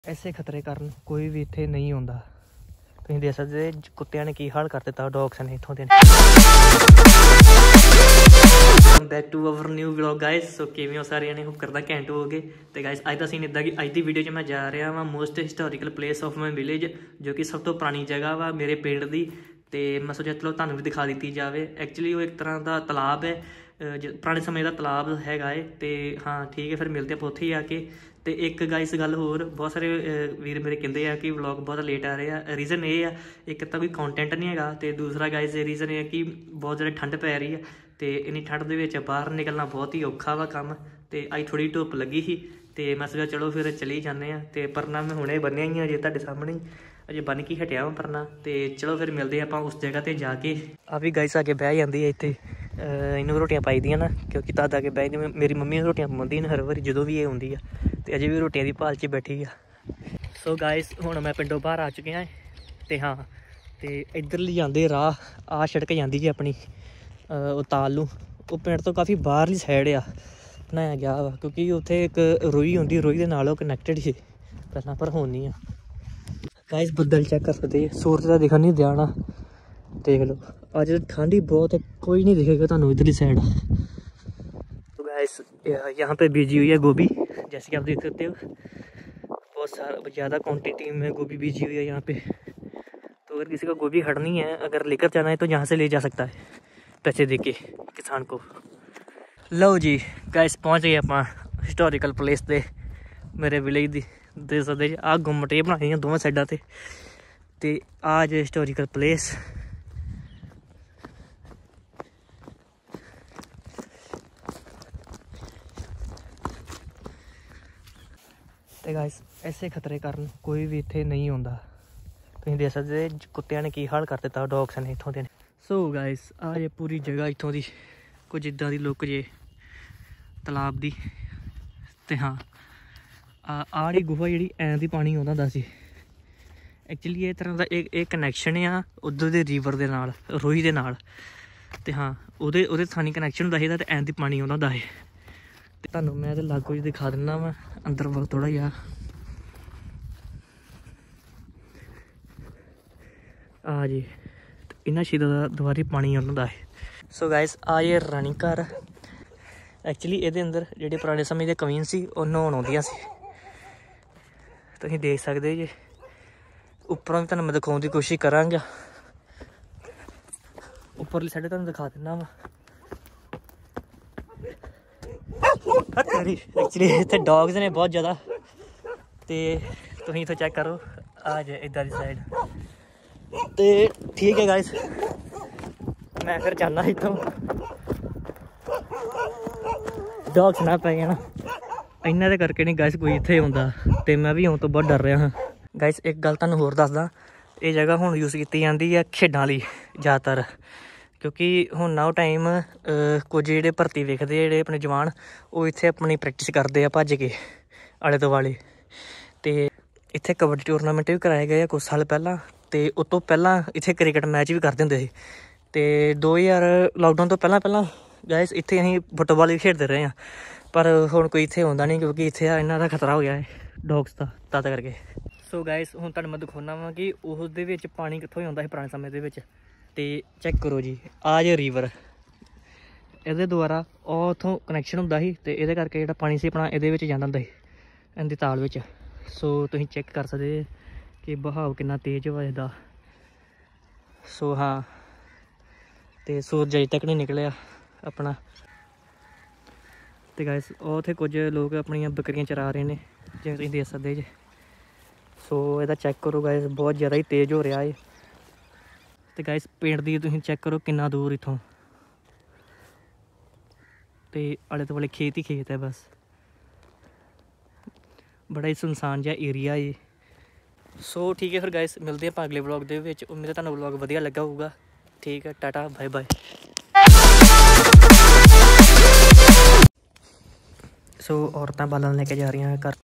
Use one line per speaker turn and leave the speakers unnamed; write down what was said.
ऐसे खतरे कारण कोई भी इत्थे नहीं आउंदा। तुसीं देख सकदे कुत्तियां ने की हाल कर दिता डॉग्स ने इत्थों दे। Back to our new vlog guys. So किवें हो सारे जने, होप करदा घैंट हो गए। तो गाइस अज दा सीन इदा कि अज दी वीडियो च मैं जा रहा वा most historical place of my village, जो कि सब तो पुरानी जगह वा मेरे पिंड दी। तो मैं सोचा चलो तुहानूं भी दिखा दी जाए। एक्चुअली वो एक तरह का तलाब है, पुराने समय का तलाब हैगा है। तो हाँ ठीक है, फिर मिलते हैं उत्थे ही आके। तो एक गाइस गल होर, बहुत सारे वीर मेरे कहते हैं कि व्लॉग बहुत लेट आ रहे हैं। रीज़न ये है, एक तो कोई कॉन्टेंट नहीं है, तो दूसरा गाइस रीज़न ये है कि बहुत ज़्यादा ठंड पै रही है। तो इन्नी ठंड के बाहर निकलना बहुत ही औखा वा काम। तो अज थोड़ी धुप लगी ही, तो मैं सोचा चलो फिर चली जाने। तो परना मैं हुणे बन्निया ही अजे तुहाडे सामने अजे बन के हटिया वा परना। तो चलो फिर मिलते हैं आप उस जगह पर जाके। आ भी गाइस आके बह जाती है इत्थे, इनू रोटियां पाई दियां ना, क्योंकि तद आके बह जाती। मेरी मम्मी रोटियां पवांदी हर बारी जो भी ये आउंदी है, तो अजे भी रोटियां की भाल च बैठी है। सो गाइस हुण मैं पिंडों बाहर आ चुके हैं। तो हाँ, तो इधर ली जाते राह आ सड़क जाती है अपनी तालू। वो पिंड तो काफ़ी बाहरली साइड आ बनाया गया वा, क्योंकि उत्थे एक रोही होंदी, रोही के नाल कनैक्टेड ही पहला, पर होनी है। गाइस बदल चेक कर सकते, सूरज का दिखा नहीं दिया ना, देख लो। अज ठंड ही बहुत है, कोई नहीं दिखेगा तुहानूं इधरली साइड। तो गाइस यहाँ पे बीजी हुई है गोभी, जैसे कि आप देख सकते हो। बहुत सारा ज़्यादा क्वांटिटी में गोभी बीजी हुई है यहाँ पे। तो अगर किसी को गोभी खड़नी है, अगर लेकर जाना है, तो यहाँ से ले जा सकता है पैसे दे के किसान को। लो जी गाइस पहुँच गए आप हिस्टोरिकल प्लेस दे मेरे विलेज दी। देख सकते आ गुम्मट बनाई दोवें साइडा ते। ते आ जो हिस्टोरिकल प्लेस, तो गाइस ऐसे खतरे कारण कोई भी इत्थे नहीं आउंदा। तुसीं देख सकदे कुत्तियां ने की हाल कर दिता डॉग्स ने इत्थों दे। सो गाइस आ जे पूरी जगह इत्थों दी कुछ इदां दी लुक जे तलाब दी। ते हाँ आड़ी गुफा जी ऐं दी पानी आउंदा हुंदा सी। एक्चुअली इस तरह का एक कनैक्शन आ उधर दे रिवर दे नाल, रोही दे नाल। ते हाँ उहदे थानी कनैक्शन हुंदा ही, ते ऐं दी पानी आउंदा हुंदा है। तुहानूं मैं ते लागू च दिखा दिन्ना वा अंदर वल थोड़ा जिहा। आ जी इन्हां छीदां दा दुबारी पानी आउंदा है। सो गाइस आ ये रानी घर। एक्चुअली ये अंदर जेह्ड़े पुराने समय के कवीन सी ओह नहाउण आउंदियां सी। तुसीं देख सकदे जे उपरों भी तुहानूं मैं दिखाउण दी कोशिश करांगा। उपरली साइड तुहानूं दिखा दिन्ना वा। एक्चुअली इत्थे डॉग्स ने बहुत ज़्यादा। तो तुसीं इत्थों चेक करो आ जाए इधर दी साइड। तो ठीक है गाइस, मैं फिर जाना इत्थों, डॉग्स ना पै जाना। इन्हां दे करके नहीं गाइस कोई इत्थे आउंदा, ते मैं भी आउण तो बहुत डर रहा हाँ। गाइस एक गल तुहानूं होर दसदा, ये जगह हुण यूज़ की जाती है खेडां लई ज़्यादातर, क्योंकि हुण नाउ टाइम कुछ जेह्ड़े भर्ती वेखदे जेह्ड़े अपने जवान, वो इत्थे अपनी प्रैक्टिस करते हैं भज के आले दुआले। तो इत्थे कबड्डी टूरनामेंट भी कराए गए कुछ साल पहला। तो उस तो पहला इत्थे क्रिकेट मैच भी करते होंदे सी। तो 2000 लॉकडाउन तो पहला गाइस इत्थे असीं फुटबॉल भी खेडते रहे हैं, पर हुण कोई इत्थे आउंदा नहीं, क्योंकि इत्थे इन्हां दा खतरा हो गया है डॉग्स का, तद करके। सो गाइस हुण तुहानूं मैं दिखाउणा वा कि उसदे विच पानी कित्थों आउंदा ਸੀ पुराने समय दे विच। ते चेक करो जी आ जे रिवर, इहदे द्वारा उत्थों कनैक्शन हुंदा ਸੀ, ते इहदे करके जिहड़ा पानी सी अपना इहदे विच जांदा हुंदा ਸੀ इंदी ताल विच। सो तुसीं चेक कर सकदे कि बहाव कितना तेज वजदा। सो हाँ, तो सूरज अजे तक नहीं निकलिया अपना। तो गाइस उत्थे कुछ लोग अपनियां बकरियां चरा रहे हैं, जिवें तुसीं देख सकदे जे। सो इहदा चेक करो गाइस, बहुत ज़्यादा ही तेज़ हो रहा है। तो गाइस पिंड दी तुसीं चेक करो कितना दूर इत्थों, तो आले दुआले खेत ही खेत है बस, बड़ा ही सुनसान जिहा एरिया है। सो ठीक है फिर गाइस मिलते हैं अगले व्लॉग दे विच। उम्मीद है तुहानूं व्लॉग वधिया लगा होगा। ठीक है, टाटा बाय बाय। सो औरतां बालन लेके जा रही हैं घर।